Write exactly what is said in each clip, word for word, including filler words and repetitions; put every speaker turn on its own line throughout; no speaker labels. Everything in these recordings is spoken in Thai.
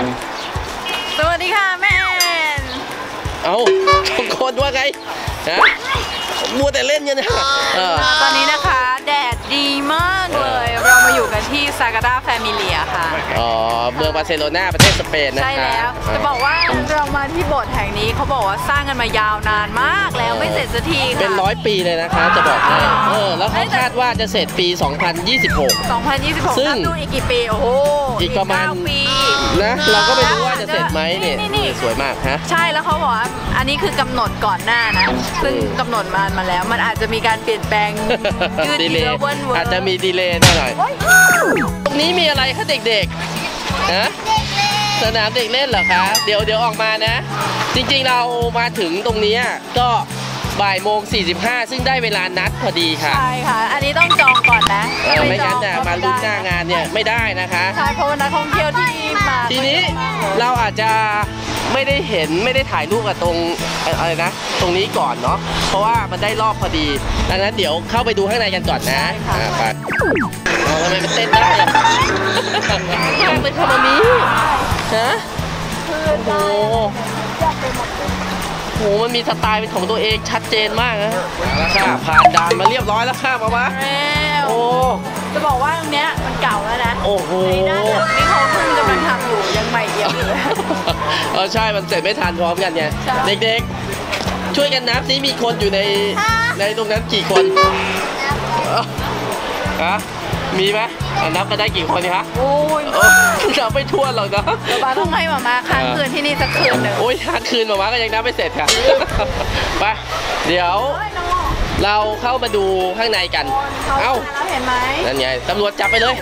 สวัสดีค่ะแม่แอน
เอาทุกคนว่าไงฮะมัวแต่เล่นกันนะ
ตอนนี้นะคะแดดดีมากเลยเรามาอยู่กันที่ซากาดาแฟมิเลียค่ะ
อ๋อเมืองบาร์เซโลนาประเทศสเปนนะคะ
ใช่แล้วจะบอกว่าเรามาที่โบสถ์แห่งนี้เขาบอกว่าสร้างกันมายาวนานมากแล้วไม่เสร็จสักทีค่ะ
เป็นร้อยปีเลยนะคะจะบอกให้เออแล้วเขาคาดว่าจะเสร็จปีสองพันยี่สิบหก
สองพันยี่สิบหกซึ่งอีกกี่ปีโอ้โห
อีกประมาณปีนะเราก็ไม่รู้ว่าจะเสร็จไหมเนี่ยสวยมากฮะ
ใช่แล้วเขาบอกว่าอันนี้คือกำหนดก่อนหน้านะซึ่งกำหนดมามาแล้วมันอาจจะมีการเปลี่ยนแปลงยืดเยื้อเว้นเว้อ
อาจจะมีดีเลย์หน่อยตรงนี้มีอะไรคะเด็กๆฮะสนามเด็กเล่นเหรอคะเดี๋ยวเดี๋ยวออกมานะจริงๆเรามาถึงตรงนี้ก็บ่ายโมงสี่สิบห้าซึ่งได้เวลานัดพอดีค่ะ
ใช่ค่ะอันนี้ต้องจองก่อนนะ
ไม่งั้นเนี่ยมาลุ้นหน้างานเนี่ยไม่ได้นะคะ
ใช่เพราะว่านักท่องเที่ยวที่มา
ทีนี้เราอาจจะไม่ได้เห็นไม่ได้ถ่ายรูปกับตรงอะไรนะตรงนี้ก่อนเนาะเพราะว่ามันได้รอบพอดีดังนั้นเดี๋ยวเข้าไปดูข้างในกันก่อนนะไปทำไมมันเต้นได้อะยากเลยค่ะตรงนี้ฮะโอ้โหโหมันมีสไตล์เป็นของตัวเองชัดเจนมากนะค่ะผ่านด่านมาเรียบร้อยแล้วค่ะมามา
โอ้จะบอกว่าตรงเนี้ยมันเก่าแล้วนะ
โอ้โห
ในด้านหลังนี่เขาเพิ่งกำลังทำอยู่ยังใหม่เอี่ยมเลย
เออใช่มันเสร็จไม่ทันพร้อมกันไงเด็กๆช่วยกันนับซิมีคนอยู่ในในตรงนั้นกี่คนฮะมีไหมนับไปได้กี่คนคะ
โอ้ย
นับไม่ทั่วหรอกนะ
ป้าต้องให้หมามาค้างคืนที่นี่สักคืนหนึ่ง
โอ้ยค้างคืนหมามาก็ยังนับไม่เสร็จค่ะไปเดี๋ยวเราเข้ามาดูข้างในกันเอ้า
เห็นไหม
นั่นไงตำรวจจับไปเลย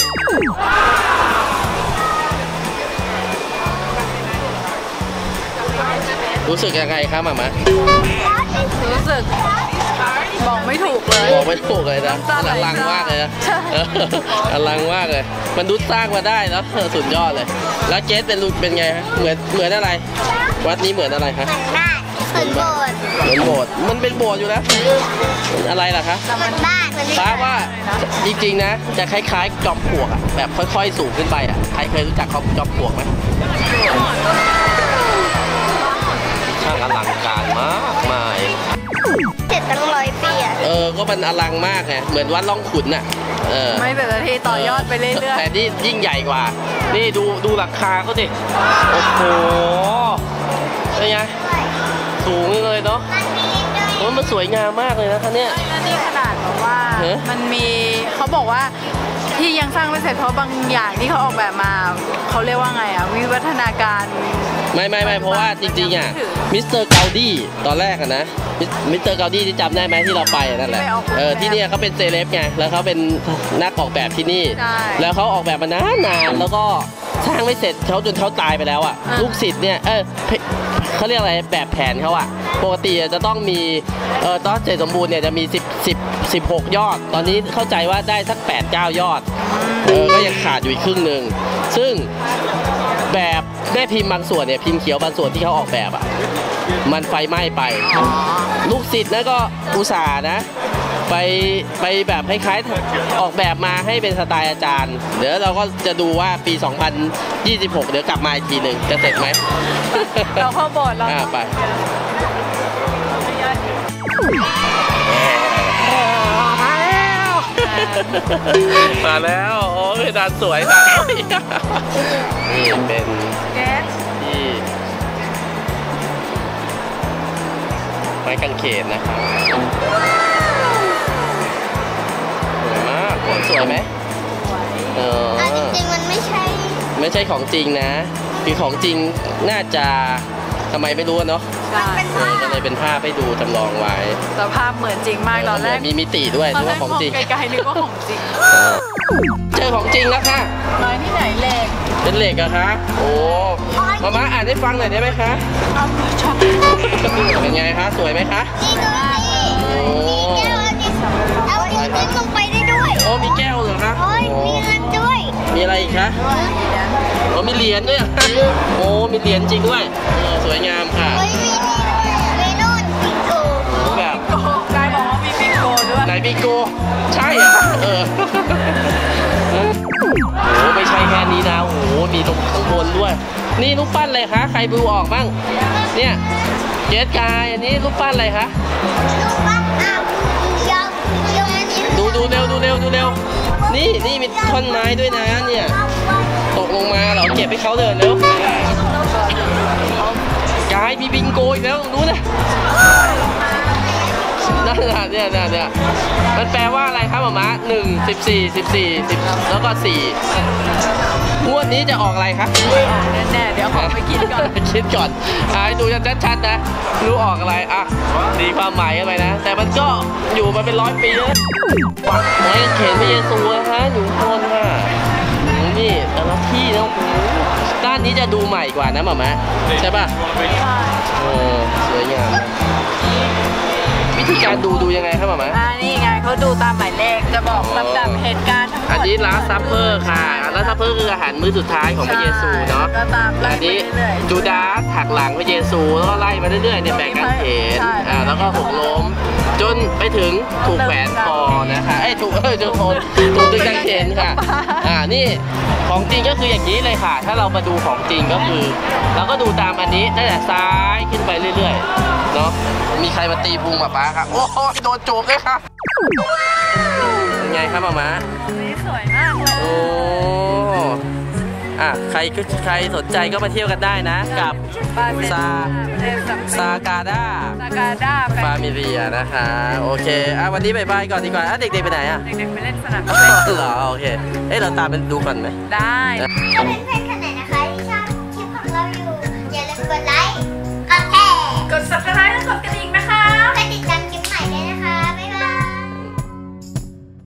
รู้สึกยังไงครับหมามา
รู้สึกบอกไม่ถูกเลย
บอกไม่ถูกเลยนะอลังมากเลยนะอลังมากเลยมันดูสร้างมาได้แล้วสุดยอดเลยแล้วเกสเป็นเป็นไงฮะเหมือนเหมือนอะไรวัดนี้เหมือนอะไรคะ
เหมือนบ้าน
เหมือนโบสถ์มันเป็นโบสถ์อยู่แล้วอะไรล่ะคะ
เหมือนบ้าน
ป้าว่าจริงๆนะจะคล้ายๆจอมปลวกอ่ะแบบค่อยๆสูงขึ้นไปอ่ะใครเคยรู้จักเขาจอมปลวกไหมช่างอลังการมากมาย
เจ็ดตั้งร้อยปีอ่ะ
เออก็มันอลังมากไงเหมือนวัดล่องขุนน่ะเออ
ไม่แต่ละทีต่อยอดไปเรื่อยๆ
แต่นี่ยิ่งใหญ่กว่านี่ดูดูหลังคาเขาดิโอ้โหเป็นไงสูงเลยเนาะมันสวยงามมากเลยนะคะเนี่ย
นี่ขนาดแบบว่ามันมีเขาบอกว่าที่ยังสร้างไม่เสร็จเพราะบางอย่างที่เขาออกแบบมาเขาเรียกว่าไงอ่ะวิวัฒนาการ
ไม่ไม่ไม่เพราะว่าจริงๆอ่ะมิสเตอร์เกาดี้ตอนแรกอะนะมิสเตอร์เกาดี้ที่จำได้ไหมที่เราไปนั่นแหละเออที่นี่เขาเป็นเซเลบไงแล้วเขาเป็นนักออกแบบที่นี่แล้วเขาออกแบบมานานๆแล้วก็สร้างไม่เสร็จเขาจนเขาตายไปแล้วอ่ะลูกศิษย์เนี่ยเออเขาเรียกอะไรแบบแผนเขาอ่ะปกติจะต้องมีเออตอนเสร็จสมบูรณ์เนี่ยจะมีสิบ สิบ สิบหกยอดตอนนี้เข้าใจว่าได้สักแปด เก้ายอดเออก็ยังขาดอยู่อีกครึ่งหนึ่งซึ่งแบบแม่พิมพ์บางส่วนเนี่ยพิมพ์เขียวบางส่วนที่เขาออกแบบอ่ะมันไฟไหม้ไปลูกศิษย์นะก็อุตส่าห์นะไปไปแบบคล้ายๆออกแบบมาให้เป็นสไตล์อาจารย์เดี๋ยวเราก็จะดูว่าปีสองพันยี่สิบหกเดี๋ยวกลับมาอีกทีหนึ่งจะเสร็จไหม
เราเข้าโบสถ์เรา
ไปมาแล้วโอ้ยด้านสวยค่ะนี่เป็นที่ไม้กางเขนนะครับสวยมากของสวยไหมเออ
จริงๆมันไม่ใช่
ไม่ใช่ของจริงนะคือของจริงน่าจะทำไมไม่รู้เนาะก็เลยเป็นภาพให้ดูจำลองไว้
แต่ภาพเหมือนจริงมากตอนแรก
มีมิติด้วยนึกว่าของจริง
ไกลๆนึกว่าของจริง
เจอของจริงแล้วค่ะ
ไม้ที่ไหนเหล็ก
เป็นเหล็กอะคะโอ้มาม่าอ่านให้ฟังหน่อยได้ไหมคะเป็นไงคะสวยไหมคะ
โอ้เอาเดี๋ยวจิ้มลงไปได้ด้วย
โอ้มีแก้วเหรอคะ
มีเงินด้วย
มีอะไรอีกคะโอ้มีเหรียญด้วยโอ้มีเหรียญจริงด้วยสวยงามค่ะ
มีนู่นปิโก
แบบ
นายบอกว่ามีปิโกด้วย
ไหนปิโกใช่เหรอเออโอ้ไม่ใช่แค่นี้นะโอ้โหมีตรงข้างบนด้วยนี่รูปปั้นอะไรคะใครดูออกบ้างเนี่ยเจสกายอันนี้รูปปั้นอะไรคะดูดูเร็วดูเร็วดูเร็วนี่นี่มีท่อนไม้ด้วยนะเนี่ยตกลงมาเราเก็บให้เขาเดินเร็วกายมีบิงโกอีกแล้วตรงนู้นนะนั่นน่ะเนี่ยเนี่ยเนี่ยมันแปลว่าอะไรครับหมาม้าหนึ่งสิบสี่สิบสี่สิบแล้วก็สี่งวดนี้จะออกอะไรครับ
แน่ๆเดี๋ยวขอไปคิดก่อน
คิดก่อนให้ดูชัดๆนะรู้ออกอะไรอ่ะดีความหมายกันไปนะแต่มันก็อยู่มาเป็นร้อยปีแล้วไหนเขียนพระเยซูนะฮะอยู่บนค่ะนี่แต่ละที่นะด้านนี้จะดูใหม่กว่านะหมาม้าใช่ป่ะโอ้สวยงามวิธีการดูดูยังไงครับหมาม้า
อ่านี่ไงเขาดูตามหมายเลขจะบอกลำดับเหตุการณ์ทั้งหมด
อันนี้ลาสซัพเปอร์ค่ะลาสซัพเปอร์คืออาหารมื้อสุดท้ายของพระเยซูเนาะอันนี้จูดาสหักหลังพระเยซูแล้วก็ไล่มาเรื่อยๆเนี่ยแบกกันเขนอ่าแล้วก็หกล้มจนไปถึงถูกแขวนคอนะคะไอ้ถูกเออจนถูกถูกตึงกางเขนค่ะอ่านี่ของจริงก็คืออย่างนี้เลยค่ะถ้าเรามาดูของจริงก็คือเราก็ดูตามอันนี้ตั้งแต่ซ้ายขึ้นไปเรื่อยๆเนาะมีใครมาตีพุงมาป้าครับโอ้โหโดนจูบเลยค่ะยังไงครับหมาม้า
สวยมากเลย
โอ้อ่ะใครใครสนใจก็มาเที่ยวกันได้นะกับซาซากาดา
ซากาดา
ฟามิเลียนะคะโอเคอ่ะวันนี้บายบายก่อนดีกว่าอ่ะเด็กๆไปไหนอ่ะ
เด็กๆไปเล่นสนาม
เหรอโอเคเอ้เราตามไปดูก่อนไหม
ได้
เพื่อนๆคนไหนนะคะที่ชอบคลิปของเราอยู่อย่าลืมกดไลค์กดแชร์
กด ซับสไครบ์ และกดกระดิ่ง